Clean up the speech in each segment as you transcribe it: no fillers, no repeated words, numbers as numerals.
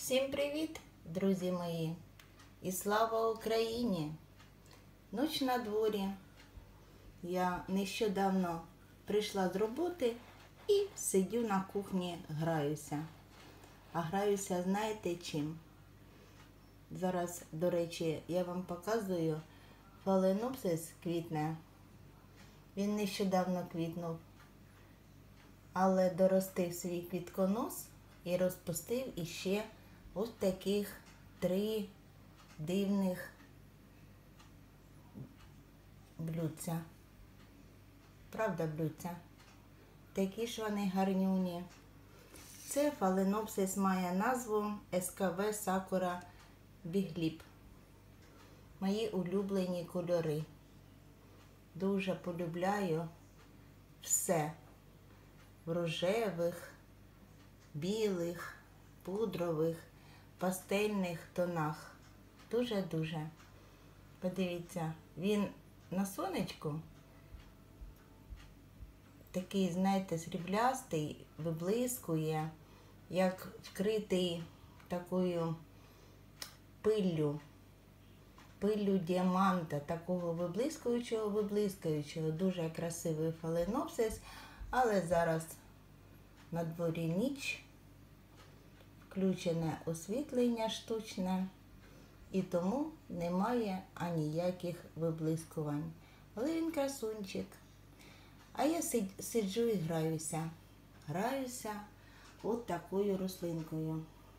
Всім привіт, друзі мої! І слава Україні! Ніч на дворі. Я нещодавно прийшла з роботи і сидю на кухні, граюся. А граюся, знаєте чим? Зараз, до речі, я вам показую, фаленопсис квітне. Він нещодавно квітнув, але доростив свій квітконос і розпустив іще ось таких 3 дивних блюдця. Правда, блюдця? Такі ж вони гарнюні. Це фаленопсис має назву СКВ Сакура Бігліп. Мої улюблені кольори. Дуже полюбляю все в рожевих, білих, пудрових, пастельних тонах. Дуже-дуже. Подивіться, він на сонечку такий, знаєте, сріблястий, виблискує, як вкритий такою пиллю діаманта, такого виблискуючого, дуже красивий фаленопсис, але зараз на дворі ніч, включене освітлення штучне, і тому немає аніяких виблискувань. Але він красунчик. А я сиджу і граюся. Граюся от такою рослинкою.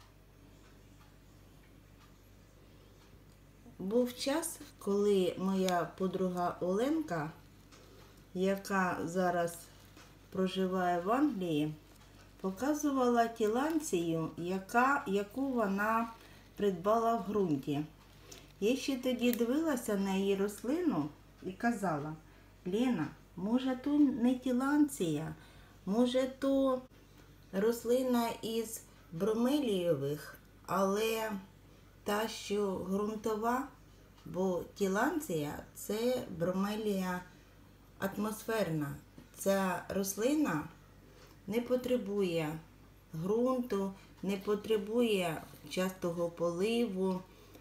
Був час, коли моя подруга Оленка, яка зараз проживає в Англії, показувала тіланцію, яку вона придбала в ґрунті. Я ще тоді дивилася на її рослину і казала: Лена, може то не тіланція, може то рослина із бромелієвих, але та, що ґрунтова, бо тіланція – це бромелія атмосферна. Ця рослина не потребує ґрунту, не потребує частого поливу.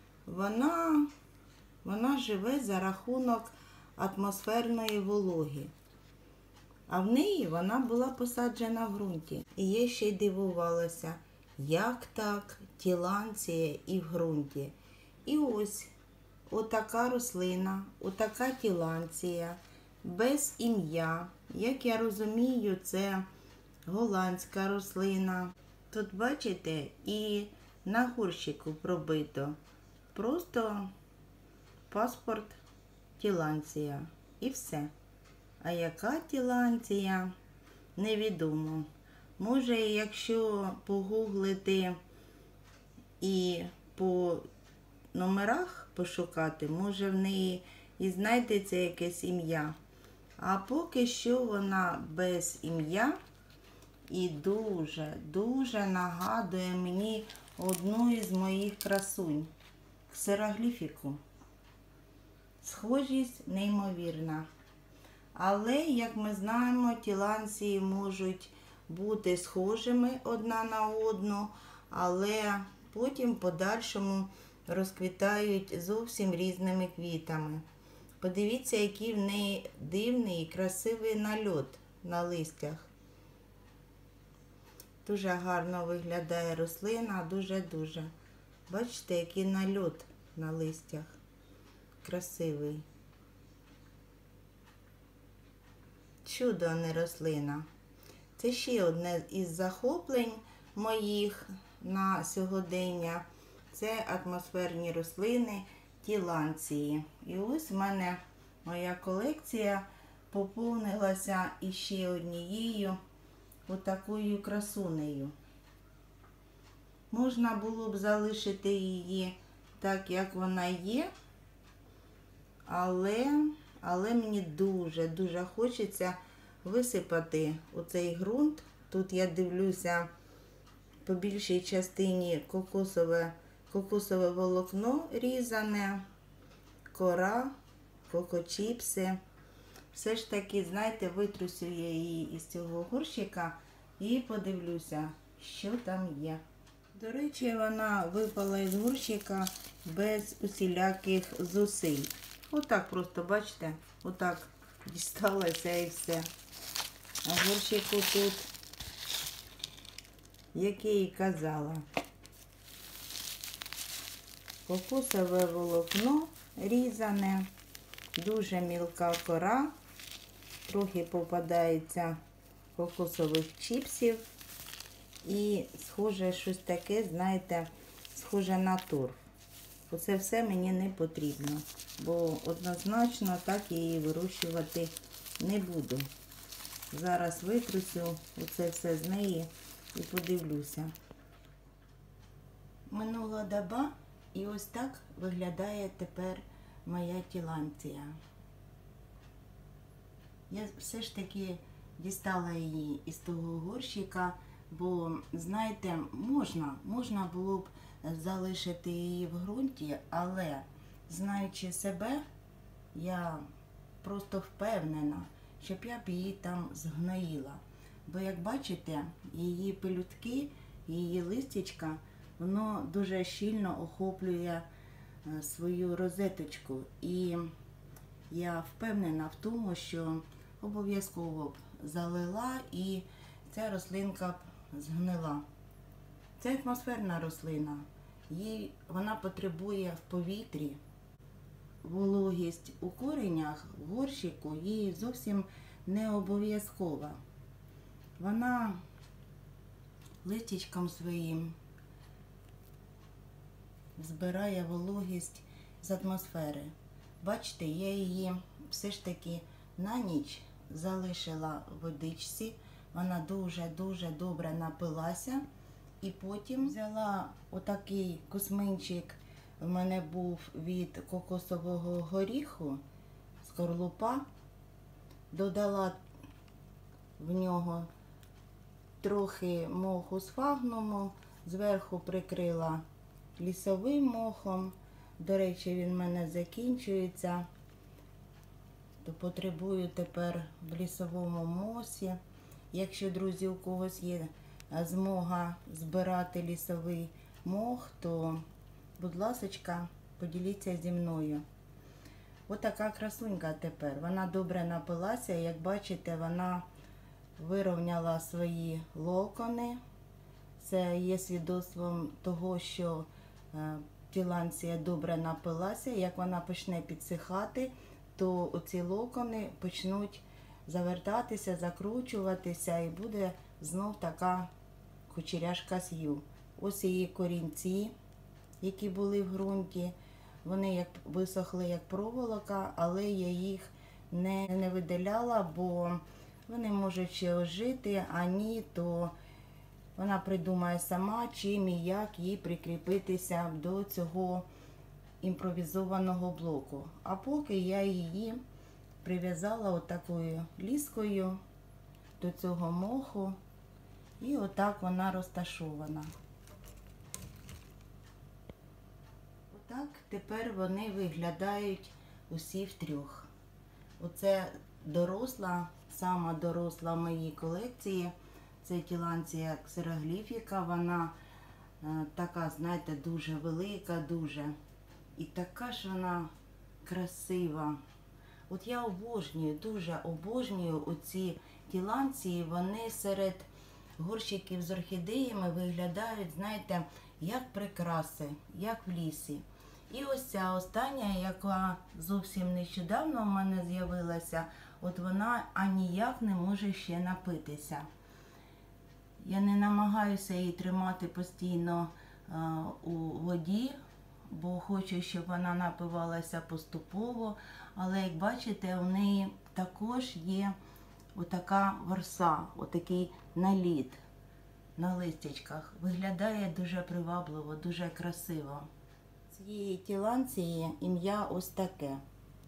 Вона живе за рахунок атмосферної вологи. А в неї вона була посаджена в ґрунті. І я ще й дивувалася, як так тіланція і в ґрунті. І ось отака рослина, отака тіланція, без ім'я. Як я розумію, це голландська рослина. Тут, бачите, і на горщику пробито. Просто паспорт тіланція. І все. А яка тіланція? Невідомо. Може, якщо погуглити і по номерах пошукати, може в неї і знайдеться якесь ім'я. А поки що вона без ім'я і дуже нагадує мені одну із моїх красунь – ксерогліфіку. Схожість неймовірна. Але, як ми знаємо, тіланції можуть бути схожими одна на одну, але потім в подальшому розквітають зовсім різними квітами. Подивіться, який в неї дивний і красивий нальот на листях. Дуже гарно виглядає рослина, дуже-дуже. Бачите, який нальот на листях. Красивий. Чудо, а не рослина. Це ще одне із захоплень моїх на сьогодення. Це атмосферні рослини тіланції. І ось в мене моя колекція поповнилася іще однією отакою красунею. Можна було б залишити її так, як вона є, але мені дуже хочеться висипати оцей ґрунт. Тут я дивлюся по більшій частині кокосове волокно різане, кора, кокочіпси. Все ж таки, знаєте, витрусю я її із цього горщика і подивлюся, що там є. До речі, вона випала із горщика без усіляких зусиль. Отак просто, бачите, отак дісталася і все. А горщику тут, як я і казала, кокосове волокно різане, дуже мілка кора, трохи попадається кокосових чіпсів і схоже щось таке, знаєте, схоже на торф. Оце все мені не потрібно, бо однозначно так я її вирощувати не буду. Зараз витрусю оце все з неї і подивлюся. Минула доба і ось так виглядає тепер моя тіландія. Я все ж таки дістала її із того горщика, бо, знаєте, можна було б залишити її в ґрунті, але, знаючи себе, я просто впевнена, щоб я б її там згноїла. Бо, як бачите, її пелюстки, її листячка, воно дуже щільно охоплює свою розеточку. І я впевнена в тому, що обов'язково б залила і ця рослинка б згнила. Це атмосферна рослина. Вона потребує в повітрі. Вологість у коренях, в горщику, їй зовсім не обов'язкова. Вона листячком своїм збирає вологість з атмосфери. Бачите, я її все ж таки на ніч залишила в водичці. Вона дуже-дуже добре напилася. І потім взяла отакий кусминчик, в мене був від кокосового горіху, скорлупа, додала в нього трохи моху сфагнуму, зверху прикрила лісовим мохом. До речі, він в мене закінчується, то потребую тепер в лісовому мосі. Якщо, друзі, у когось є змога збирати лісовий мох, то, будь ласочка, поділіться зі мною. Ось така красунька тепер. Вона добре напилася, як бачите, вона вирівняла свої локони. Це є свідоцтвом того, що тіландія добре напилася. Як вона почне підсихати, то оці локони почнуть завертатися, закручуватися і буде знов така кучеряшка сью. Ось її корінці, які були в ґрунті, вони як висохли як проволока, але я їх не видаляла, бо вони можуть ще ожити, а ні, то вона придумає сама, чим і як їй прикріпитися до цього імпровізованого блоку. А поки я її прив'язала отакою ліскою до цього моху, і отак вона розташована. Отак тепер вони виглядають усі втрьох. Оце доросла, сама доросла в моїй колекції. Це тіландія ксерогліфіка. Вона така, знаєте, дуже велика, дуже. І така ж вона красива. От я обожнюю, дуже обожнюю оці тіландії. Вони серед горщиків з орхідеями виглядають, знаєте, як прикраси, як в лісі. І ось ця остання, яка зовсім нещодавно в мене з'явилася, от вона аніяк не може ще напитися. Я не намагаюся її тримати постійно у воді, бо хочу, щоб вона напивалася поступово. Але, як бачите, у неї також є отака ворса, отакий наліт на листячках. Виглядає дуже привабливо, дуже красиво. Цієї тіландії ім'я ось таке.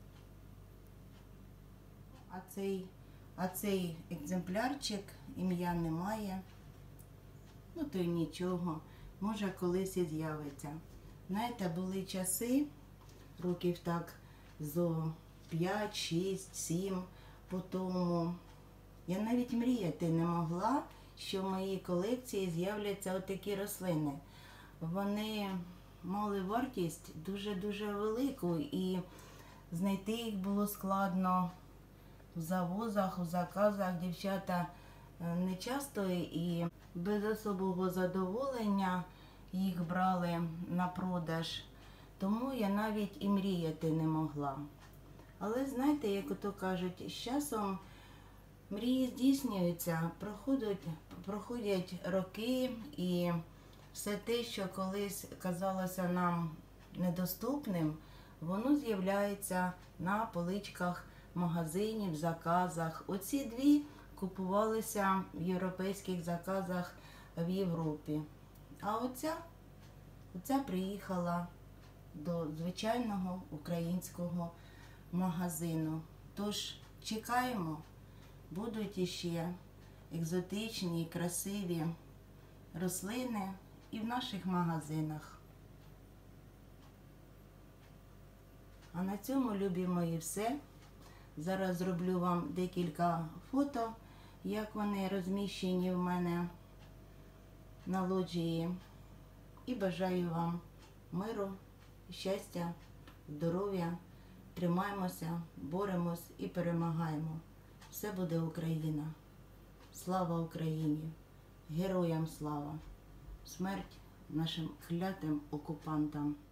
А цей екземплярчик ім'я немає. Ну то й нічого, може колись і з'явиться. Знаєте, були часи, років так зо 5, 6, 7 по тому. Я навіть мріяти не могла, що в моїй колекції з'являться отакі рослини. вони мали вартість дуже-дуже велику, і знайти їх було складно в завозах, у заказах. Дівчата не часто і без особого задоволення їх брали на продаж, тому я навіть і мріяти не могла. Але знаєте, як ото кажуть, з часом мрії здійснюються, проходять роки, і все те, що колись казалося нам недоступним, воно з'являється на поличках магазинів, заказах. Оці дві купувалися в європейських заказах в Європі. А оця приїхала до звичайного українського магазину. Тож чекаємо, будуть іще екзотичні, красиві рослини і в наших магазинах. А на цьому, любі мої, все. Зараз зроблю вам декілька фото, як вони розміщені в мене на лоджії. І бажаю вам миру, щастя, здоров'я. Тримаємося, боремось і перемагаємо. Все буде Україна. Слава Україні! Героям слава! Смерть нашим клятим окупантам!